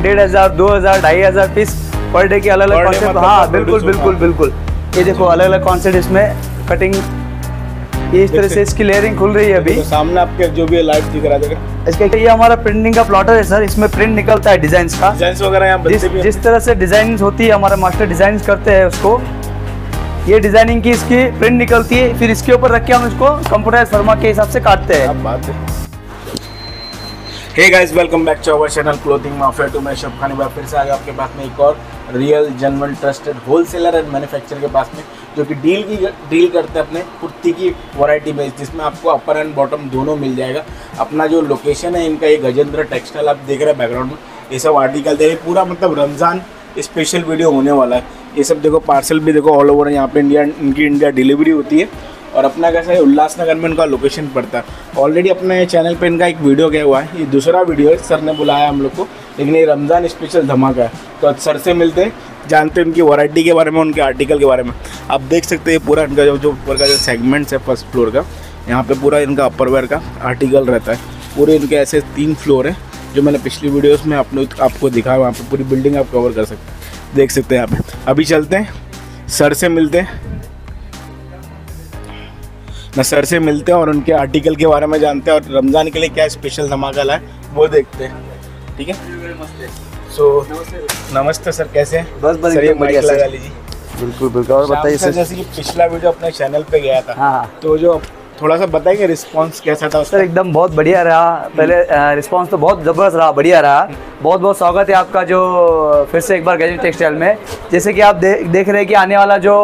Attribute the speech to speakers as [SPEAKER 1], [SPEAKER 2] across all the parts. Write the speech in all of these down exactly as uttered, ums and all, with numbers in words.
[SPEAKER 1] डेढ़ हजार दो हजार ढाई हजार पीस पर डे के अलग अलग कॉन्सेप्ट। हाँ बिल्कुल बिल्कुल बिल्कुल। ये देखो अलग अलग कॉन्सेप्ट इसमें कटिंग, ये इस तरह से इसकी लेयरिंग खुल रही है अभी।
[SPEAKER 2] तो सामने आपके जो भी लाइट दिख रहा है
[SPEAKER 1] इसका ये हमारा प्रिंटिंग का प्लॉटर है सर, इसमें प्रिंट निकलता है डिजाइन का।
[SPEAKER 2] डिजाइन वगैरह यहाँ
[SPEAKER 1] जिस, जिस तरह से डिजाइन होती है हमारा मास्टर डिजाइन करते हैं उसको, ये डिजाइनिंग की इसकी प्रिंट निकलती है, फिर इसके ऊपर रख के हम इसको कंप्यूटराइज फॉर्मा के हिसाब से काटते हैं।
[SPEAKER 2] अब बात है। Hey guys, welcome back to our channel clothing mafia two. मैं शब खानी बात फिर से आ गया आपके पास में एक और real genuine trusted wholesaler and manufacturer के पास में, जो कि डील की डील करते हैं अपने कुर्ती की वैरायटी में, जिसमें आपको अपर एंड बॉटम दोनों मिल जाएगा। अपना जो लोकेशन है इनका, ये गजेंद्र टेक्सटाइल आप देख रहे हैं बैकग्राउंड में, ये सब आर्टिकल दे रहे, पूरा मतलब रमज़ान स्पेशल वीडियो होने वाला है। ये सब देखो पार्सल भी देखो ऑल ओवर यहाँ पे इंडिया, इनकी इंडिया डिलीवरी होती है। और अपना कैसा है, उल्लासनगर में इनका लोकेशन पड़ता है। ऑलरेडी अपने चैनल पे इनका एक वीडियो गया हुआ है, ये दूसरा वीडियो है, सर ने बुलाया हम लोग को, लेकिन ये रमज़ान स्पेशल धमाका है। तो सर से मिलते हैं, जानते हैं उनकी वैरायटी के बारे में, उनके आर्टिकल के बारे में। आप देख सकते हैं पूरा इनका जो जो ऊपर का जो सेगमेंट्स है फर्स्ट फ्लोर का, यहाँ पे पूरा इनका अपर का आर्टिकल रहता है। पूरे इनके ऐसे तीन फ्लोर है, जो मैंने पिछली वीडियोस में आपने आपको दिखाया, वहाँ पे पूरी बिल्डिंग आप कवर कर सकते हैं, देख सकते हैं यहाँ पे। अभी चलते हैं सर से मिलते हैं ना, सर से मिलते हैं और उनके आर्टिकल के बारे में जानते हैं, और रमज़ान के लिए क्या स्पेशल धमाका है वो देखते हैं, ठीक है। सो नमस्ते सर, कैसे हैं?
[SPEAKER 1] बस बस
[SPEAKER 2] सर, बढ़िया लगा लीजिए।
[SPEAKER 1] बिल्कुल बिल्कुल। और बताइए सर,
[SPEAKER 2] जैसे कि पिछला वीडियो अपने चैनल पे गया था,
[SPEAKER 1] हाँ,
[SPEAKER 2] तो जो थोड़ा सा बताएंगे रिस्पांस कैसा था उसका?
[SPEAKER 1] सर एकदम बहुत बढ़िया रहा। पहले रिस्पांस तो बहुत ज़बरदस्त रहा, बढ़िया रहा। बहुत बहुत स्वागत है आपका जो फिर से एक बार गजेंद्र टेक्सटाइल में। जैसे कि आप दे, देख रहे हैं कि आने वाला जो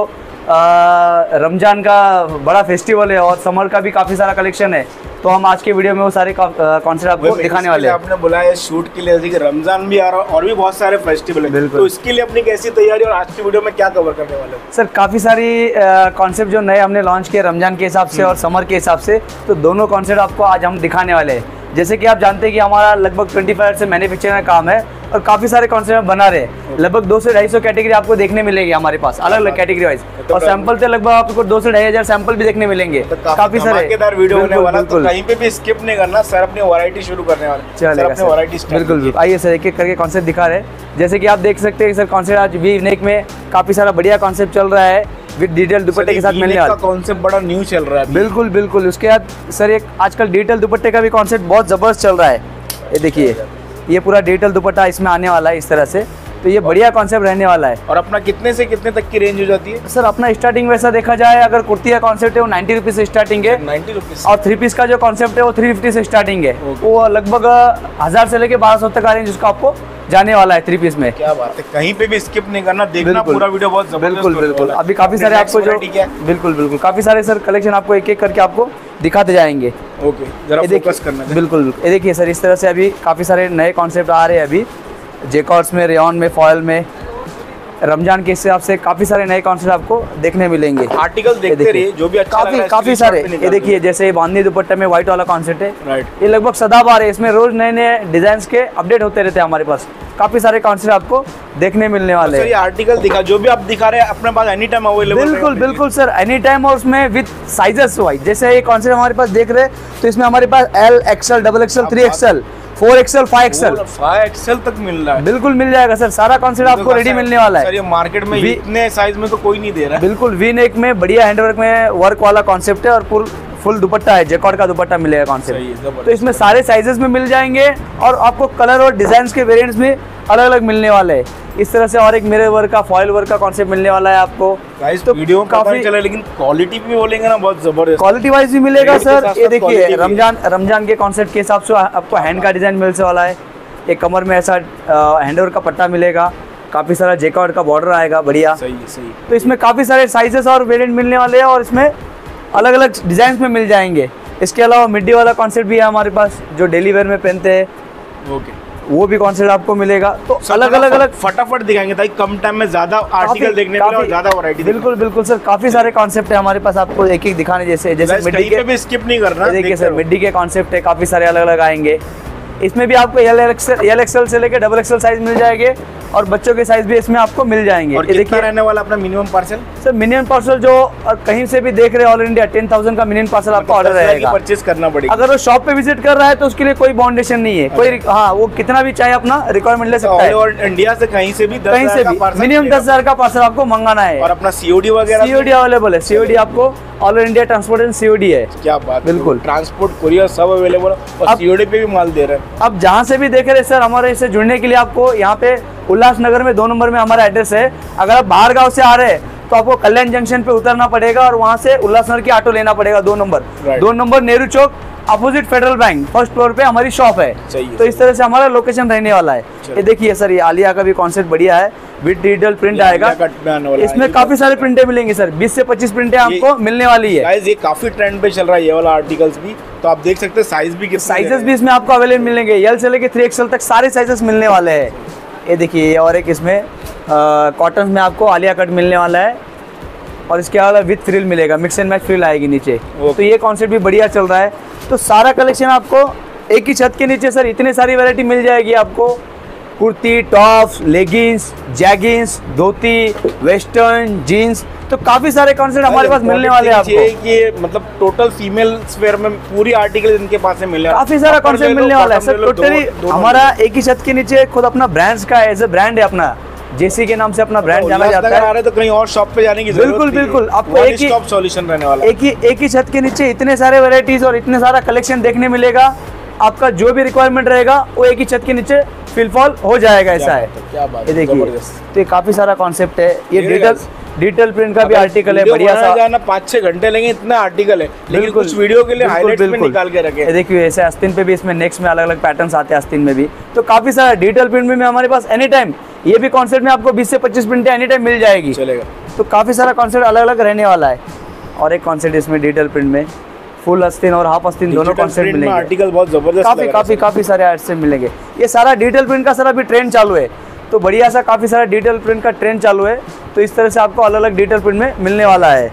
[SPEAKER 1] रमज़ान का बड़ा फेस्टिवल है और समर का भी काफ़ी सारा कलेक्शन है, तो हम आज के वीडियो में वो सारे कॉन्सेप्ट आपको दिखाने वाले हैं।
[SPEAKER 2] आपने बुलाया शूट के लिए, जैसे रमज़ान भी आ रहा है और भी बहुत सारे फेस्टिवल है, तो इसके लिए अपनी कैसी तैयारी और आज की वीडियो में क्या कवर करने वाले हैं?
[SPEAKER 1] सर काफ़ी सारी कॉन्सेप्ट जो नए हमने लॉन्च किए रमज़ान के हिसाब से और समर के हिसाब से, तो दोनों कॉन्सेप्ट आपको आज हम दिखाने वाले हैं। जैसे कि आप जानते हैं कि हमारा लगभग पच्चीस से मैन्युफैक्चरिंग का काम है और काफ़ी सारे कॉन्सेप्ट बना रहे हैं। लगभग दो से ढाई सौ कैटेगरी आपको देखने मिलेगी हमारे पास, अलग अलग कैटेगरी वाइज, और सैंपल से लगभग आपको दो से ढाई हजार सैंपल भी देखने मिलेंगे।
[SPEAKER 2] तो काफी सारे वीडियो होने वाला, तो कहीं पे भी स्किप नहीं करना। सर अपनी वैरायटी शुरू करने वाले, सर अपनी वैरायटी
[SPEAKER 1] बिल्कुल बिल्कुल। आइए सर एक एक करके कॉन्सेप्ट दिखा रहे हैं। जैसे कि आप देख सकते हैं सर, कॉन्सेप्ट आज वी नेक में काफ़ी सारा बढ़िया कॉन्सेप्ट चल रहा है, विद डिटेल दुपट्टे के साथ मिलने वाला
[SPEAKER 2] कॉन्सेप्ट बड़ा न्यू चल रहा है।
[SPEAKER 1] बिल्कुल बिल्कुल। उसके बाद सर एक आजकल डिटेल दुपट्टे का भी कॉन्सेप्ट बहुत ज़बरदस्त चल रहा है। ये देखिए, ये पूरा डिटेल दुपट्टा इसमें आने वाला है इस तरह से, तो ये बढ़िया कॉन्सेप्ट रहने वाला है।
[SPEAKER 2] और अपना कितने से कितने तक की रेंज हो जाती है?
[SPEAKER 1] सर अपना स्टार्टिंग वैसा देखा जाए, अगर कुर्ती का कॉन्सेप्ट है वो नाइन्टी रुपीज़ से स्टार्टिंग है,
[SPEAKER 2] नाइन्टी रुपीज़,
[SPEAKER 1] और थ्री पीस का जो कॉन्सेप्ट है वो थ्री फिफ्टी से स्टार्टिंग है। वो लगभग हज़ार से लेके बारह सौ तक का रेंज उसका आपको जाने वाला है थ्री पीस में।
[SPEAKER 2] क्या बात है, कहीं पे भी स्किप नहीं करना, देखना पूरा वीडियो बहुत जबरदस्त।
[SPEAKER 1] बिल्कुल बिल्कुल। अभी काफ़ी सारे आपको जो बिल्कुल बिल्कुल काफ़ी सारे सर कलेक्शन आपको एक एक करके आपको दिखाते जाएंगे।
[SPEAKER 2] ओके, जरा फोकस करना।
[SPEAKER 1] बिल्कुल बिल्कुल। ये देखिए सर, इस तरह से अभी काफ़ी सारे नए कॉन्सेप्ट आ रहे हैं अभी, जेकॉर्ड्स में, रेयॉन में, फॉयल में। रमजान के हिसाब से काफ़ी सारे नए कॉन्सेप्ट आपको देखने मिलेंगे।
[SPEAKER 2] आर्टिकल देखते रहिए, जो भी अच्छा
[SPEAKER 1] काफ़ी काफ़ी सारे। ये देखिए, जैसे बांधनी दुपट्टे में व्हाइट वाला कॉन्सेप्ट है,
[SPEAKER 2] राइट,
[SPEAKER 1] ये लगभग सदाबहार है, इसमें रोज नए नए डिजाइन के अपडेट होते रहते हैं हमारे पास। काफ़ी सारे कॉन्सेप्ट आपको देखने मिलने वाले हैं।
[SPEAKER 2] ये आर्टिकल दिखा, जो भी आप दिखा रहे हैं अपने पास एनी टाइम अवेलेबल।
[SPEAKER 1] बिल्कुल बिल्कुल सर, एनी टाइम, और उसमें विद साइजेस वाइज। जैसे ये कॉन्सेप्ट हमारे पास देख रहे हैं, तो इसमें हमारे पास L, XL, double XL, three XL, four XL, five XL,
[SPEAKER 2] five XL तक मिल रहा है।
[SPEAKER 1] बिल्कुल मिल जाएगा सर, सारा कॉन्सेप्ट आपको रेडी मिलने वाला है।
[SPEAKER 2] सर ये मार्केट में इतने साइज में तो कोई नहीं दे रहा है। बिल्कुल,
[SPEAKER 1] वी नेक में बढ़िया हैंडवर्क में वर्क वाला कॉन्सेप्ट है, और फुल फुल दुपट्टा है, जैकॉर्ड का दुपट्टा मिलेगा कॉन्सेप्ट। तो इसमें सारे साइजेस में मिल जाएंगे, और आपको कलर और डिजाइन के वेरिएंट्स में अलग अलग मिलने वाले हैं इस तरह से। और एक मिरर वर्क का, फॉयल वर्क का कॉन्सेप्ट मिलने वाला है आपको।
[SPEAKER 2] तो वीडियो काफी चला, लेकिन क्वालिटी भी बोलेंगे ना बहुत जबरदस्त,
[SPEAKER 1] क्वालिटी वाइज भी मिलेगा सर। ये देखिए, रमजान रमजान के कॉन्सेप्ट के हिसाब से आपको हैंड का डिजाइन मिलने वाला है। एक कमर में ऐसा हैंडवर्क का पट्टा मिलेगा, काफ़ी सारा जेकॉर्ड का बॉर्डर आएगा, बढ़िया।
[SPEAKER 2] सही है, सही।
[SPEAKER 1] तो इसमें काफ़ी सारे साइजेस और वेरिएंट मिलने वाले हैं, और इसमें अलग अलग डिजाइन में मिल जाएंगे। इसके अलावा मिड्डी वाला कॉन्सेप्ट भी है हमारे पास, जो डेली वेयर में पहनते हैं। ओके, वो भी कॉन्सेप्ट आपको मिलेगा। तो अलग अलग अलग
[SPEAKER 2] फटाफट दिखाएंगे ताकि कम टाइम में ज्यादा आर्टिकल देखने को और ज्यादा वैरायटी।
[SPEAKER 1] बिल्कुल बिल्कुल सर, काफी सारे कॉन्सेप्ट है हमारे पास, आपको एक एक दिखाने जैसे। जैसे मिड्डी के
[SPEAKER 2] भी स्किप नहीं करना।
[SPEAKER 1] देखिए सर, मिड्डी के कॉन्सेप्ट है, काफी सारे अलग अलग आएंगे। इसमें भी आपको एल एक्सएल एल एक्सएल से लेकर डबल एक्सएल साइज मिल जाएंगे और बच्चों के साइज भी इसमें आपको मिल जाएंगे।
[SPEAKER 2] और
[SPEAKER 1] ये
[SPEAKER 2] कितना
[SPEAKER 1] देखिए
[SPEAKER 2] रहने वाला अपना minimum parcel?
[SPEAKER 1] Sir minimum parcel जो और कहीं से भी देख रहे हैं ऑल इंडिया टेन थाउजेंड का मिनिमम पार्सल आपका ऑर्डर रहेगा।
[SPEAKER 2] परचेज करना पड़ेगा।
[SPEAKER 1] अगर वो शॉप पे विजिट कर रहा है तो उसके लिए कोई बाउंडेशन नहीं है, कोई हाँ वो कितना भी चाहे अपना रिक्वायरमेंट ले सकता है।
[SPEAKER 2] और इंडिया से कहीं से भी
[SPEAKER 1] कहीं से भी मिनिमम दस हजार का पार्सल आपको मंगाना है।
[SPEAKER 2] और अपना सीओडी वगैरह
[SPEAKER 1] सीओडी अवेलेबल है, सीओडी आपको ऑल इंडिया ट्रांसपोर्टेशन सीओडी है।
[SPEAKER 2] क्या बात,
[SPEAKER 1] बिल्कुल
[SPEAKER 2] ट्रांसपोर्ट कुरियर सब अवेलेबल और सीओडी पे भी माल दे रहे हैं।
[SPEAKER 1] अब जहाँ से भी देख रहे हैं सर, हमारे इससे जुड़ने के लिए आपको यहाँ पे उल्लासनगर में दो नंबर में हमारा एड्रेस है। अगर आप बाहर गांव से आ रहे हैं तो आपको कल्याण जंक्शन पे उतरना पड़ेगा और वहाँ से उल्लासनगर की ऑटो लेना पड़ेगा। दो नंबर दो number Nehru Chowk opposite Federal Bank first floor पे हमारी शॉप है। तो इस तरह से हमारा लोकेशन रहने वाला है। ये देखिए सर, ये आलिया का भी कॉन्सेप्ट बढ़िया है, विद डिजिटल प्रिंट आएगा। इसमें काफी सारे प्रिंटें मिलेंगे सर, बीस से पच्चीस प्रिंटें आपको मिलने वाली है।
[SPEAKER 2] ये काफी ट्रेंड पे चल रहा है ये वाला आर्टिकल्स भी, तो आप देख सकते हैं साइज भी कितने
[SPEAKER 1] साइजेस भी इसमें आपको अवेलेबल मिलेंगे। एल से लेके थ्री एक्सएल तक सारे साइजेस मिलने वाले हैं। ये देखिए, और एक इसमें कॉटन में आपको आलिया कट मिलने वाला है और इसके अलावा विथ फ्रिल मिलेगा, मिक्स एंड मैच फ्रिल आएगी नीचे। तो ये कॉन्सेप्ट भी बढ़िया चल रहा है। तो सारा कलेक्शन आपको एक ही छत के नीचे सर इतनी सारी वैरायटी मिल जाएगी आपको। Kurti, tops, leggings, jeggings, dhoti, western, jeans, तो काफी सारे कॉन्सेप्ट हमारे पास मिलने वाले हैं आपको।
[SPEAKER 2] ये मतलब टोटल फीमेल वेयर में पूरी आर्टिकल इनके पास से मिलने
[SPEAKER 1] काफी सारा कॉन्सेप्ट मिलने वाला है सर। टोटली हमारा एक ही छत के नीचे खुद अपना ब्रांड्स का एज ए ब्रांड है अपना, जेसी के नाम से अपना ब्रांड जाना जाता है।
[SPEAKER 2] आ रहे तो कहीं और शॉप पे जाने की जरूरत
[SPEAKER 1] बिल्कुल बिल्कुल, आपको एक ही
[SPEAKER 2] स्टॉप सॉल्यूशन रहने वाला।
[SPEAKER 1] एक ही एक ही छत के नीचे इतने सारे वैरायटीज और इतने सारा कलेक्शन देखने मिलेगा। आपका जो भी रिक्वायरमेंट रहेगा वो एक ही छत के नीचे फिलफॉल हो जाएगा। ऐसा है,
[SPEAKER 2] क्या बात,
[SPEAKER 1] ये देखिए। तो ये काफी सारा कॉन्सेप्ट है। ये डिजिटल डिजिटल प्रिंट का भी आर्टिकल है, बढ़िया सा।
[SPEAKER 2] जाना पाँच छह घंटे लगे, इतना आर्टिकल है, लेकिन कुछ वीडियो के लिए हाइलाइट्स में निकाल के रखे।
[SPEAKER 1] ये देखिए, ऐसे आस्तीन पे भी इसमें नेक्स्ट में अलग अलग पैटर्न्स आते हैं आस्तीन में भी। तो काफी सारा डिजिटल प्रिंट में हमारे पास एनी टाइम ये भी कॉन्सेप्ट में आपको बीस से पच्चीस प्रिंटें एनी टाइम मिल जाएगी।
[SPEAKER 2] चलेगा।
[SPEAKER 1] तो काफी सारा कॉन्सेप्ट अलग अलग रहने वाला है। और एक कॉन्सेप्ट इसमें डिजिटल प्रिंट में फुल आस्तीन और हाफ आस्तीन दोनों कॉन्सेप्ट मिलेंगे।
[SPEAKER 2] आर्टिकल बहुत जबरदस्त,
[SPEAKER 1] काफी काफी काफी सारे आर्ट से मिलेंगे। ये सारा डिजिटल प्रिंट का सर अभी ट्रेंड चालू है, तो बढ़िया सा काफी सारा डिजिटल प्रिंट का ट्रेंड चालू है। तो इस तरह से आपको अलग अलग डिजिटल प्रिंट में मिलने वाला है।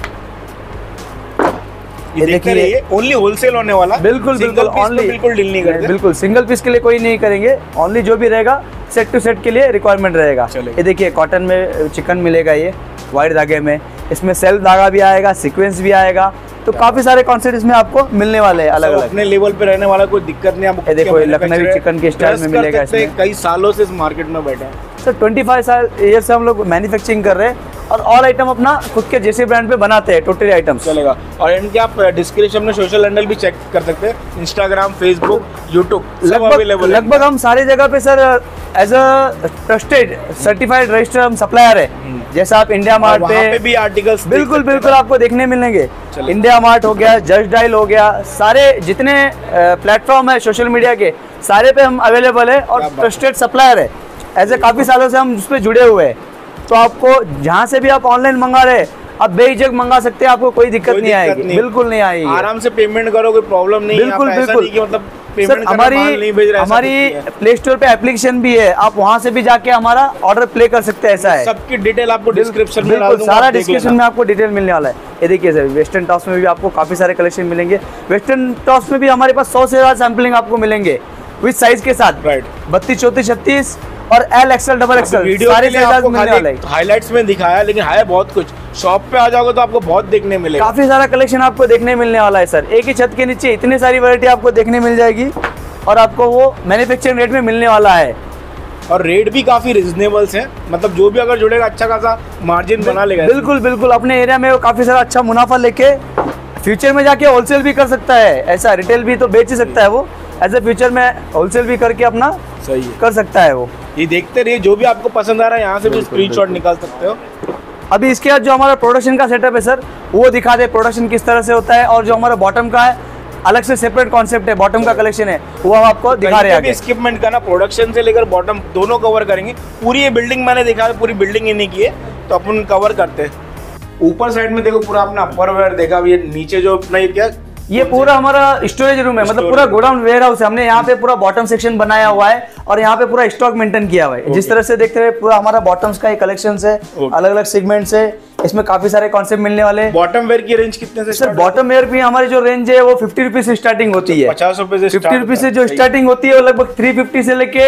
[SPEAKER 2] ये देखिए, ओनली होलसेल होने वाला।
[SPEAKER 1] बिल्कुल बिल्कुल,
[SPEAKER 2] ओनली बिल्कुल डील नहीं करते।
[SPEAKER 1] बिल्कुल सिंगल पीस के लिए कोई नहीं करेंगे, ओनली जो भी रहेगा सेट टू सेट के लिए रिक्वायरमेंट रहेगा। ये देखिए, कॉटन में चिकन मिलेगा, ये वाइट धागे में, इसमें सेल्फ धागा भी आएगा, सीक्वेंस भी आएगा। तो काफी सारे कॉन्सेप्ट इसमें आपको मिलने वाले हैं अलग अलग।
[SPEAKER 2] अपने लेवल पे रहने वाला कोई दिक्कत नहीं। आपको
[SPEAKER 1] देखो, लखनवी चिकन के स्टाइल में मिलेगा इसमें।
[SPEAKER 2] कई सालों से इस मार्केट में बैठे हैं
[SPEAKER 1] सर, पच्चीस साल ईयर से हम लोग मैन्युफैक्चरिंग कर रहे हैं और ऑल आइटम अपना खुद के जेसी ब्रांड पे बनाते हैं, टोटली आइटम्स।
[SPEAKER 2] चलेगा। और इनके आप डिस्क्रिप्शन में सोशल हैंडल भी चेक कर सकते हैं, इंस्टाग्राम, फेसबुक, यूट्यूब, सब अवेलेबल है।
[SPEAKER 1] लगभग हम सारी जगह पे sir as a trusted certified register हम सप्लायर है। जैसा आप इंडिया मार्ट पे,
[SPEAKER 2] पे भी आर्टिकल्स
[SPEAKER 1] बिल्कुल बिल्कुल आपको देखने मिलेंगे। इंडिया मार्ट हो गया, जस्ट डायल हो गया, सारे जितने प्लेटफॉर्म है सोशल मीडिया के सारे पे हम अवेलेबल है और ट्रस्टेड सप्लायर है। ऐसे काफी सालों से हम उस पर जुड़े हुए हैं। तो आपको जहाँ से भी आप ऑनलाइन मंगा रहे आप बेहिचक मंगा सकते हैं, आपको कोई दिक्कत नहीं आएगी। बिल्कुल नहीं आएगी,
[SPEAKER 2] आराम से पेमेंट करो, कोई प्रॉब्लम नहीं।
[SPEAKER 1] बिल्कुल बिल्कुल,
[SPEAKER 2] मतलब
[SPEAKER 1] सर हमारी हमारी प्ले स्टोर पे एप्लीकेशन भी है, आप वहाँ से भी जाके हमारा ऑर्डर प्ले कर सकते हैं। ऐसा है,
[SPEAKER 2] सबकी डिटेल आपको डिस्क्रिप्शन में डाल दूंगा,
[SPEAKER 1] सारा डिस्क्रिप्शन में आपको डिटेल मिलने वाला है। ये देखिए सर, वेस्टर्न टॉप्स में भी आपको काफी सारे कलेक्शन मिलेंगे। वेस्टर्न टॉप्स में भी हमारे पास सौ से ज्यादा सैम्पलिंग आपको मिलेंगे विद साइज के साथ।
[SPEAKER 2] राइट,
[SPEAKER 1] बत्तीस चौतीस छत्तीस और एल एक्सएल डबल एक्सएल सारे साइज मिलने वाले हैं।
[SPEAKER 2] हाइलाइट्स में दिखाया, लेकिन है बहुत कुछ। शॉप पे आ जाओगे तो आपको बहुत देखने मिलेगा,
[SPEAKER 1] काफी सारा कलेक्शन आपको देखने मिलने वाला है सर। एक ही छत के नीचे इतनी सारी वैरायटी आपको देखने मिल जाएगी और आपको वो मैन्युफैक्चरिंग रेट में मिलने वाला है।
[SPEAKER 2] और रेट भी काफी रिजनेबल है, मतलब जो भी अगर जुड़ेगा अच्छा खासा मार्जिन बना लेगा।
[SPEAKER 1] बिल्कुल बिल्कुल, अपने एरिया में वो काफी सारा अच्छा मुनाफा लेके फ्यूचर में जाके होलसेल भी कर सकता है। ऐसा रिटेल भी तो बेच ही सकता है वो, ऐसे फ्यूचर में होलसेल भी करके अपना
[SPEAKER 2] सही है
[SPEAKER 1] कर सकता है वो।
[SPEAKER 2] ये देखते रहिए, जो भी आपको पसंद आ रहा है यहाँ से भी स्क्रीनशॉट निकाल सकते हो।
[SPEAKER 1] अभी इसके बाद जो हमारा प्रोडक्शन का सेटअप है सर, वो दिखा दे प्रोडक्शन किस तरह से होता है। और जो हमारा बॉटम का है अलग से सेपरेट कॉन्सेप्ट है, बॉटम का कलेक्शन है, वो हम आपको दिखा रहे हैं।
[SPEAKER 2] स्किपमेंट का ना, प्रोडक्शन से लेकर बॉटम दोनों कवर करेंगे। पूरी ये बिल्डिंग मैंने देखा है, पूरी बिल्डिंग ही नहीं की है, तो अपन कवर करते हैं। ऊपर साइड में देखो पूरा अपना अपर वेयर देखा, ये नीचे जो अपना ये क्या
[SPEAKER 1] ये पूरा हमारा स्टोरेज रूम है, मतलब पूरा गोडाउन वेयर हाउस है। हमने यहाँ पे पूरा बॉटम सेक्शन बनाया हुआ है और यहाँ पे पूरा स्टॉक मेंटेन किया हुआ है। जिस तरह से देखते हुए पूरा हमारा बॉटम्स का कलेक्शन है, अलग अलग सेगमेंट्स है, इसमें काफी सारे कॉन्सेप्ट मिलने वाले।
[SPEAKER 2] बॉटम वेयर की रेंज कितने से?
[SPEAKER 1] सर बॉटम वेयर भी हमारी जो रेंज है वो फिफ्टी रुपीज से स्टार्टिंग होती है,
[SPEAKER 2] पचास रुपए से
[SPEAKER 1] फिफ्टी रुपीज से जो स्टार्टिंग होती है वो लगभग थ्री फिफ्टी से लेके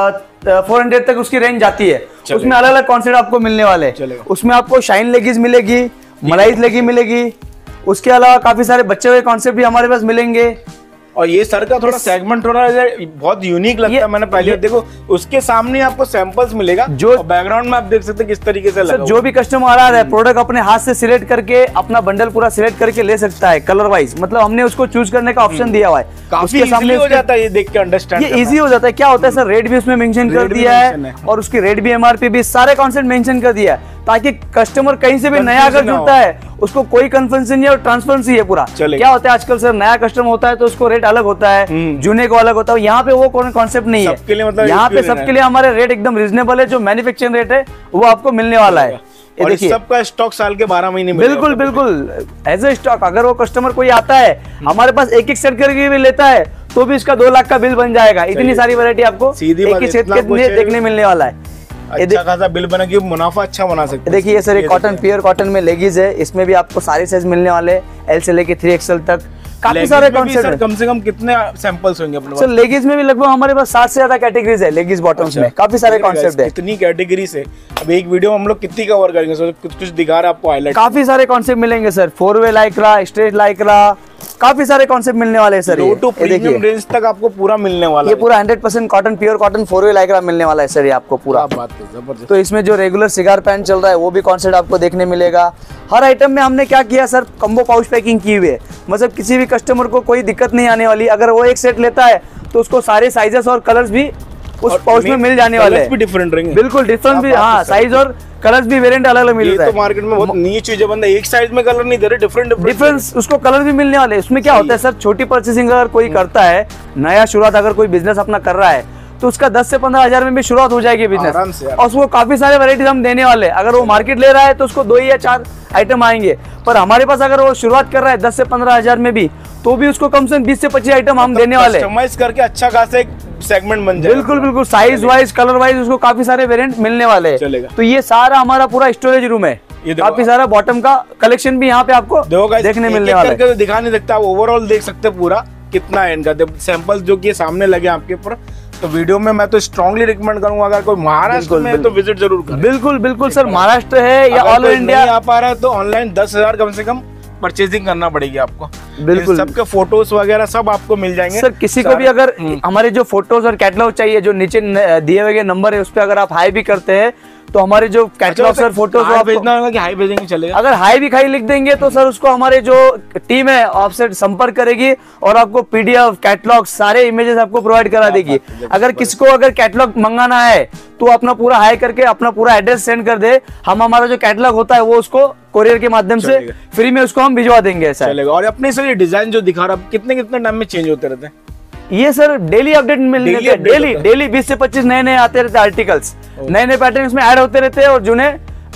[SPEAKER 1] फोर हंड्रेड तक उसकी रेंज जाती है। उसमें अलग अलग कॉन्सेप्ट आपको मिलने वाले। उसमें आपको शाइन लेगीज मिलेगी, मलाइज लेगी मिलेगी, उसके अलावा काफी सारे बच्चे हुए कॉन्सेप्ट भी हमारे पास मिलेंगे।
[SPEAKER 2] और ये सर का थोड़ा सेगमेंट थोड़ा बहुत यूनिक लगता है, मैंने पहले देखो उसके सामने आपको सैंपल्स मिलेगा, जो बैकग्राउंड में आप देख सकते हैं किस तरीके से लगा।
[SPEAKER 1] जो भी कस्टमर आ रहा है प्रोडक्ट अपने हाथ से सिलेक्ट करके अपना बंडल पूरा सिलेक्ट करके ले सकता है कलर वाइज, मतलब हमने उसको चूज करने का ऑप्शन दिया हुआ है।
[SPEAKER 2] काफी इजीली हो जाता है ये देख के अंडरस्टैंड,
[SPEAKER 1] ये इजी हो जाता है। क्या होता है सर, रेट भी उसमें मेंशन कर दिया है और उसकी रेट भी एमआरपी भी सारे कॉन्सेप्ट मेंशन कर दिया है, ताकि कस्टमर कहीं से भी नया अगर जुड़ता है उसको कोई कंफ्यूजन नहीं और ट्रांसपेरेंसी है पूरा। क्या होता है आजकल सर, नया कस्टमर होता है तो उसको रेट अलग होता है, जूने को अलग होता है। यहाँ पे वो कॉन्सेप्ट नहीं है, मतलब यहाँ पे सबके लिए हमारे रेट एकदम रिजनेबल है। जो मैन्युफैक्चरिंग रेट है वो आपको मिलने वाला है।
[SPEAKER 2] और सबका स्टॉक साल के बारह महीने में
[SPEAKER 1] बिल्कुल बिल्कुल एज ए स्टॉक। अगर वो कस्टमर कोई आता है हमारे पास एक एक सेट करके भी लेता है तो भी इसका दो लाख का बिल बन जाएगा। इतनी सारी वैरायटी आपको एक ही सेट के देखने मिलने वाला है।
[SPEAKER 2] अच्छा खासा बिल बना के मुनाफा अच्छा बना सकते हैं।
[SPEAKER 1] देखिए ये सर ये कॉटन प्योर कॉटन में लेगीज है, इसमें भी आपको सारे साइज मिलने वाले, एल से लेके थ्री एक्सएल तक। काफी सारे कॉन्सेप्ट।
[SPEAKER 2] कम से कम कितने सैंपल्स होंगे अपने पास?
[SPEAKER 1] सर लेगीज में भी लगभग हमारे पास सात से ज्यादा कैटेगरीज है लेगीज बॉटम्स में, काफी सारे कॉन्सेप्ट है।
[SPEAKER 2] कितनी कैटेगरीज है, अब एक वीडियो हम लोग कितनी कवर करेंगे, सर कुछ कुछ दिखा रहा है आपको हाईलाइट।
[SPEAKER 1] काफी सारे कॉन्सेप्ट मिलेंगे sir, four way Lycra, straight Lycra, काफी सारे कॉन्सेप्ट मिलने वाले हैं sir.
[SPEAKER 2] Low to premium range तक आपको पूरा मिलने वाला
[SPEAKER 1] है। ये पूरा hundred percent cotton pure cotton four way Lycra मिलने वाला है सर ये आपको पूरा।
[SPEAKER 2] बात है जबरदस्त।
[SPEAKER 1] तो इसमें जो रेगुलर सिगार पैंट चल रहा है वो भी कॉन्सेप्ट आपको देखने मिलेगा। हर आइटम में हमने क्या किया सर, कम्बो पाउच पैकिंग की हुई है, मतलब किसी भी कस्टमर को कोई दिक्कत नहीं आने वाली। अगर वो एक सेट लेता है तो उसको सारे साइजेस और कलर्स भी उस पाउच में मिल जाने वाले हैं।
[SPEAKER 2] डिफरेंट रहेंगे,
[SPEAKER 1] बिल्कुल डिफरेंट भी, हाँ साइज और कलर्स भी वेरिएंट अलग अलग मिल रहा है।
[SPEAKER 2] तो मार्केट में बहुत नई चीज है, बंदा एक साइज में कलर नहीं दे रहे, डिफरेंट
[SPEAKER 1] डिफरेंस उसको कलर भी मिलने वाले। उसमें क्या होता है सर, छोटी परचेसिंग अगर कोई करता है, नया शुरुआत अगर कोई बिजनेस अपना कर रहा है तो उसका दस से पंद्रह हजार में भी शुरुआत हो जाएगी बिजनेस, और उसको काफी सारे वैरायटीज हम देने वाले। अगर वो मार्केट ले रहा है तो उसको दो या चार आइटम आएंगे, पर हमारे पास अगर वो शुरुआत कर रहा है दस से पंद्रह हजार में भी तो भी उसको कम से कम बीस से पच्चीस आइटम हम देने वाले,
[SPEAKER 2] कस्टमाइज करके अच्छा खासा एक सेगमेंट बन जाए।
[SPEAKER 1] बिल्कुल बिल्कुल, साइज वाइज कलर वाइज उसको काफी सारे वेरिएंट मिलने वाले हैं। तो ये सारा हमारा पूरा स्टोरेज रूम है, काफी सारा बॉटम का कलेक्शन भी यहाँ पे आपको देखने मिलने वाला है।
[SPEAKER 2] दिखा नहीं सकता, आप ओवरऑल देख सकते हैं पूरा कितना है इनका सैंपल जो कि सामने लगे आपके ऊपर। तो वीडियो में मैं तो स्ट्रांगली रिकमेंड करूंगा, अगर कोई महाराष्ट्र में है तो विजिट जरूर करें।
[SPEAKER 1] बिल्कुल बिल्कुल सर, महाराष्ट्र है या ऑल इंडिया
[SPEAKER 2] आ पा रहा है तो ऑनलाइन दस हजार कम से कम परचेजिंग करना पड़ेगी आपको।
[SPEAKER 1] बिल्कुल,
[SPEAKER 2] सबके फोटोज वगैरह सब आपको मिल जाएंगे
[SPEAKER 1] सर। किसी को भी अगर हमारे जो फोटोज और कैटलॉग चाहिए, जो नीचे दिए हुए नंबर है उस पर अगर आप हाई भी करते हैं तो हमारे जो कैटलॉग सर फोटोज
[SPEAKER 2] भेजना होगा कि हाई भेजेंगे चलेगा।
[SPEAKER 1] अगर हाई भी खाई लिख देंगे तो सर उसको हमारे जो टीम है आपसे संपर्क करेगी और आपको पीडीएफ कैटलॉग सारे इमेजेस आपको प्रोवाइड करा देगी। अगर किसी को अगर कैटलॉग मंगाना है तो अपना पूरा हाई करके अपना पूरा एड्रेस सेंड कर दे, हम हमारा जो कैटलॉग होता है वो उसको कोरियर के माध्यम से फ्री में उसको हम भिजवा देंगे ऐसा चलेगा।
[SPEAKER 2] और अपने सर ये डिजाइन जो दिखा रहा है कितने कितने टाइम में चेंज होते रहते हैं?
[SPEAKER 1] ये सर डेली अपडेट मिलने के डेली डेली बीस से पच्चीस नए नए आते रहते हैं आर्टिकल्स, नए नए पैटर्न इसमें ऐड होते रहते हैं और जुने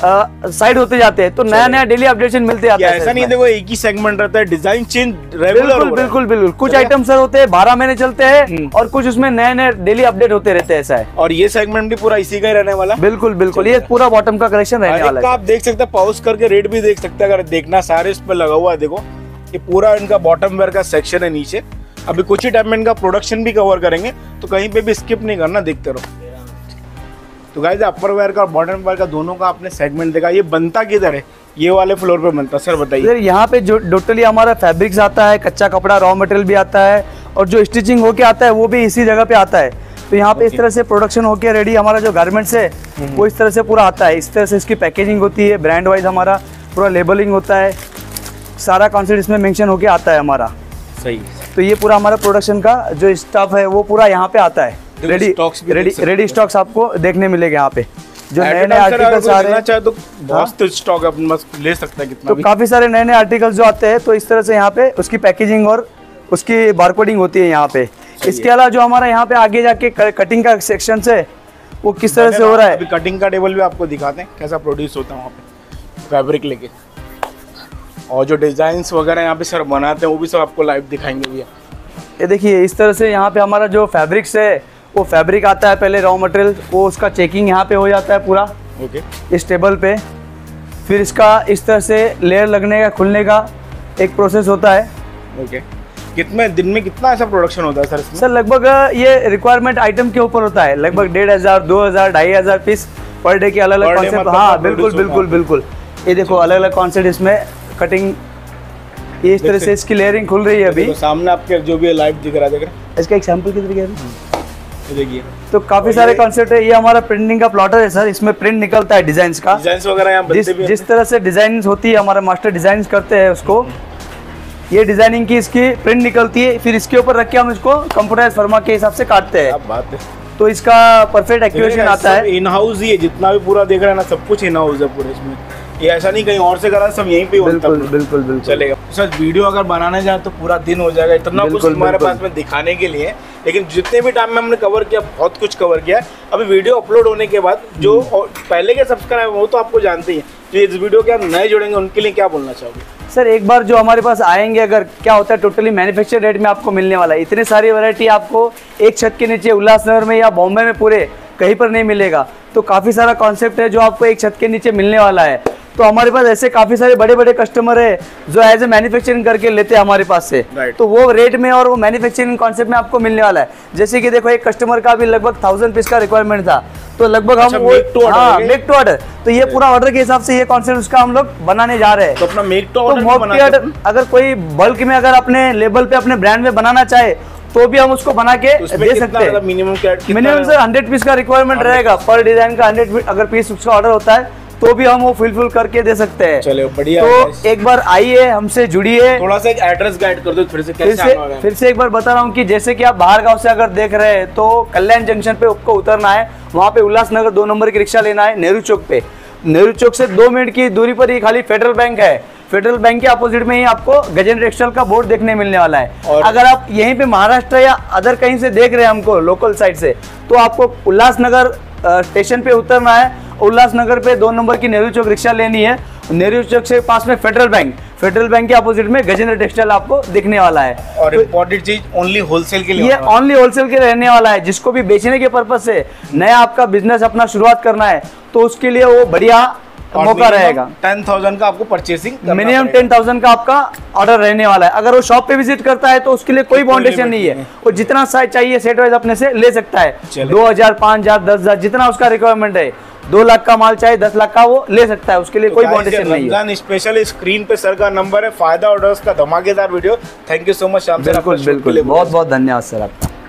[SPEAKER 1] साइड होते जाते हैं, तो नया नया डेली अपडेशन मिलते जाता है।
[SPEAKER 2] ऐसा नहीं देखो एक ही सेगमेंट रहता है, डिजाइन चेंज रेगुलर।
[SPEAKER 1] बिल्कुल बिल्कुल बिल्कुल, कुछ आइटम सर होते हैं बारह महीने चलते हैं और कुछ उसमें नए नए डेली अपडेट होते रहते हैं, ऐसा है।
[SPEAKER 2] और ये सेगमेंट भी पूरा इसी का ही रहने वाला।
[SPEAKER 1] बिल्कुल बिल्कुल, ये पूरा बॉटम का कलेक्शन रहने वाला है।
[SPEAKER 2] आप देख सकते हैं, पॉज करके रेट भी देख सकते हैं, अगर देखना सारे इस पे लगा हुआ है। देखो ये पूरा इनका बॉटम वेयर का सेक्शन है नीचे। अभी कुछ ही टाइम में इनका प्रोडक्शन भी कवर करेंगे, तो कहीं पे भी स्किप नहीं करना, देखते रहो। तो गाइस अपर वेयर का और बॉटम वेयर का दोनों का आपने सेगमेंट देखा। ये बनता किधर है? ये वाले फ्लोर पे बनता है। सर बताइए।
[SPEAKER 1] सर यहाँ पे जो टोटली हमारा फैब्रिक्स आता है, कच्चा कपड़ा रॉ मटेरियल भी आता है और जो स्टिचिंग होके आता है वो भी इसी जगह पे आता है। तो यहाँ पे इस तरह से प्रोडक्शन होके रेडी हमारा जो गारमेंट्स है वो इस तरह से पूरा आता है। इस तरह से इसकी पैकेजिंग होती है, ब्रांड वाइज हमारा पूरा लेबलिंग होता है, सारा कॉन्सेप्ट इसमें मेंशन होके आता है हमारा।
[SPEAKER 2] सही।
[SPEAKER 1] तो ये पूरा हमारा प्रोडक्शन का जो स्टाफ है वो पूरा यहाँ पे आता है। रेडी रेडी रेडी स्टॉक्स आपको देखने मिलेगा यहाँ पे। जो नए नए आर्टिकल्स आ रहे हैं चाहे तो बहुत स्टॉक आप ले सकते हैं कितना तो भी। काफी सारे नए नए आर्टिकल्स जो आते हैं तो इस तरह से यहाँ पे उसकी पैकेजिंग और उसकी बारकोडिंग होती है यहाँ पे। इसके अलावा जो हमारा यहाँ पे आगे जाके कटिंग का सेक्शन है वो किस तरह से हो रहा है,
[SPEAKER 2] अभी कटिंग का टेबल भी आपको दिखाते हैं कैसा प्रोड्यूस होता है वहाँ पे फैब्रिक लेके। और जो डिजाइन्स वगैरह यहाँ पे सर बनाते हैं वो भी सब आपको लाइव दिखाएंगे भैया।
[SPEAKER 1] ये देखिए इस तरह से यहाँ पे हमारा जो फैब्रिक्स है वो फैब्रिक आता है पहले रॉ मटेरियल, वो उसका चेकिंग यहाँ पे हो जाता है पूरा
[SPEAKER 2] ओके
[SPEAKER 1] इस टेबल पे। फिर इसका इस तरह से लेयर लगने का खुलने का एक प्रोसेस होता है।
[SPEAKER 2] ओके कितने दिन में कितना ऐसा प्रोडक्शन होता है सर इसमें?
[SPEAKER 1] सर लगभग ये रिक्वायरमेंट आइटम के ऊपर होता है, लगभग डेढ़ हज़ार दो हज़ार ढाई हज़ार पीस पर डे के अलग अलग कॉन्सेप्ट।
[SPEAKER 2] मतलब
[SPEAKER 1] हाँ बिल्कुल बिल्कुल बिल्कुल। ये देखो अलग अलग कॉन्सेप्ट इसमें कटिंग, ये इस तरह से इसकी लेयरिंग खुल रही है अभी।
[SPEAKER 2] तो सामने आपके जो भी लाइव दिख रहा है देख रहे हैं?
[SPEAKER 1] इसका एक सैंपल कितने है
[SPEAKER 2] ये देखिए।
[SPEAKER 1] तो काफी सारे कॉन्सेप्ट है। ये हमारा प्रिंटिंग का प्लॉटर है सर, इसमें प्रिंट निकलता है डिजाइन का।
[SPEAKER 2] डिजाइन्स वगैरह यहाँ
[SPEAKER 1] जिस
[SPEAKER 2] बनते भी
[SPEAKER 1] जिस तरह से डिजाइन होती है हमारा मास्टर डिजाइन करते हैं उसको, ये डिजाइनिंग की इसकी प्रिंट निकलती है, फिर इसके ऊपर रख के हम इसको कंप्यूटराइज फर्मा के हिसाब से काटते हैं।
[SPEAKER 2] क्या बात है।
[SPEAKER 1] तो इसका परफेक्ट एक्यूरेशन आता है।
[SPEAKER 2] इन हाउस ही है जितना भी पूरा देख रहे हैं ना, सब कुछ इन हाउस है पूरे इसमें। ये ऐसा नहीं कहीं और से करा, सब यहीं पे होता है।
[SPEAKER 1] बिल्कुल बिल्कुल बिल्कुल
[SPEAKER 2] चलेगा सर। वीडियो अगर बनाने जाए तो पूरा दिन हो जाएगा, इतना कुछ हमारे पास में दिखाने के लिए। लेकिन जितने भी टाइम में हमने कवर किया बहुत कुछ कवर किया। अभी वीडियो अपलोड होने के बाद जो पहले के सब्सक्राइबर वो तो आपको जानते ही हैं, जो इस वीडियो के आप नए जुड़ेंगे उनके लिए क्या बोलना चाहोगे?
[SPEAKER 1] सर एक बार जो हमारे पास आएंगे, अगर क्या होता है टोटली मैन्युफैक्चर रेट में आपको मिलने वाला है। इतने सारी वैरायटी आपको एक छत के नीचे उल्लासनगर में या बॉम्बे में पूरे कहीं पर नहीं मिलेगा। तो काफ़ी सारा कॉन्सेप्ट है जो आपको एक छत के नीचे मिलने वाला है। तो हमारे पास ऐसे काफ़ी सारे बड़े बड़े कस्टमर है जो एज ए मैन्युफैक्चरिंग करके लेते हैं हमारे पास से।
[SPEAKER 2] right.
[SPEAKER 1] तो वो रेट में और वो मैन्युफैक्चरिंग कॉन्सेप्ट में आपको मिलने वाला है। जैसे कि देखो एक कस्टमर का भी लगभग थाउजेंड पीस का रिक्वायरमेंट था, तो लगभग
[SPEAKER 2] अच्छा,
[SPEAKER 1] हम
[SPEAKER 2] make to order
[SPEAKER 1] हाँ
[SPEAKER 2] है?
[SPEAKER 1] Make to order. तो ये पूरा ऑर्डर के हिसाब से ये कॉन्सेप्ट उसका हम लोग बनाने जा रहे हैं।
[SPEAKER 2] तो अपना मेक टू
[SPEAKER 1] तो
[SPEAKER 2] ऑर्डर
[SPEAKER 1] मोक
[SPEAKER 2] बनाते हैं।
[SPEAKER 1] ऑर्डर अगर कोई बल्क में अगर अपने लेवल पे अपने ब्रांड में बनाना चाहे तो भी हम उसको बना के
[SPEAKER 2] उसमें
[SPEAKER 1] दे
[SPEAKER 2] कितना
[SPEAKER 1] सकते हैं।
[SPEAKER 2] मिनिमम क्या
[SPEAKER 1] मिनिमम सर हंड्रेड पीस का रिक्वायरमेंट रहेगा पर डिजाइन का। हंड्रेड अगर पीस उसका ऑर्डर होता है तो भी हम वो फुलफिल करके दे सकते हैं।
[SPEAKER 2] चलो बढ़िया।
[SPEAKER 1] तो एक बार आइए, हमसे जुड़िए।
[SPEAKER 2] थोड़ा सा एक एड्रेस गाइड कर दो फिर से,
[SPEAKER 1] फिर
[SPEAKER 2] कैसे
[SPEAKER 1] से
[SPEAKER 2] आना होगा?
[SPEAKER 1] फिर से एक बार बता रहा हूँ कि जैसे कि आप बाहर गांव से अगर देख रहे हैं तो कल्याण जंक्शन पे आपको उतरना है, वहाँ पे उल्लासनगर दो नंबर की रिक्शा लेना है नेहरू चौक पे। नेहरू चौक से दो मिनट की दूरी पर ही खाली फेडरल बैंक है। फेडरल बैंक के अपोजिट में ही आपको गजेंद्र टेक्सटाइल का बोर्ड देखने मिलने वाला है।
[SPEAKER 2] और
[SPEAKER 1] अगर आप यहीं पे महाराष्ट्र या अदर कहीं से देख रहे हैं हमको लोकल साइड से, तो आपको उल्लासनगर स्टेशन पे उतरना है। उल्लासनगर पे दो नंबर की नेहरू चौक रिक्शा लेनी है। नेहरू चौक से पास में फेडरल बैंक, फेडरल बैंक के अपोजिट में गजेंद्र टेक्सटाइल आपको दिखने वाला है।
[SPEAKER 2] और इम्पोर्टेंट चीज ओनली होलसेल के लिए,
[SPEAKER 1] ये ओनली होलसेल के रहने वाला है। जिसको भी बेचने के पर्पज से नया आपका बिजनेस अपना शुरुआत करना है तो उसके लिए वो बढ़िया मौका रहेगा।
[SPEAKER 2] टेन थाउजेंड का आपको परचेसिंग
[SPEAKER 1] मिनिमम टेन थाउजेंड का आपका ऑर्डर रहने वाला है। अगर वो शॉप पे विजिट करता है तो उसके लिए कोई बाउंडेशन नहीं है, वो जितना साइज चाहिए सेट वाइज अपने से ले सकता है। दो हजार पाँच हजार दस हजार जितना उसका रिक्वायरमेंट है, दो लाख का माल चाहे दस लाख का वो ले सकता है, उसके लिए कोई बाउंडेशन नहीं है।
[SPEAKER 2] रमजान स्पेशल स्क्रीन पे सर का नंबर है, फायदा ऑर्डर्स का धमाकेदार video. Thank you so much Shyam sir.
[SPEAKER 1] बिल्कुल बिल्कुल, बहुत बहुत धन्यवाद सर आपका।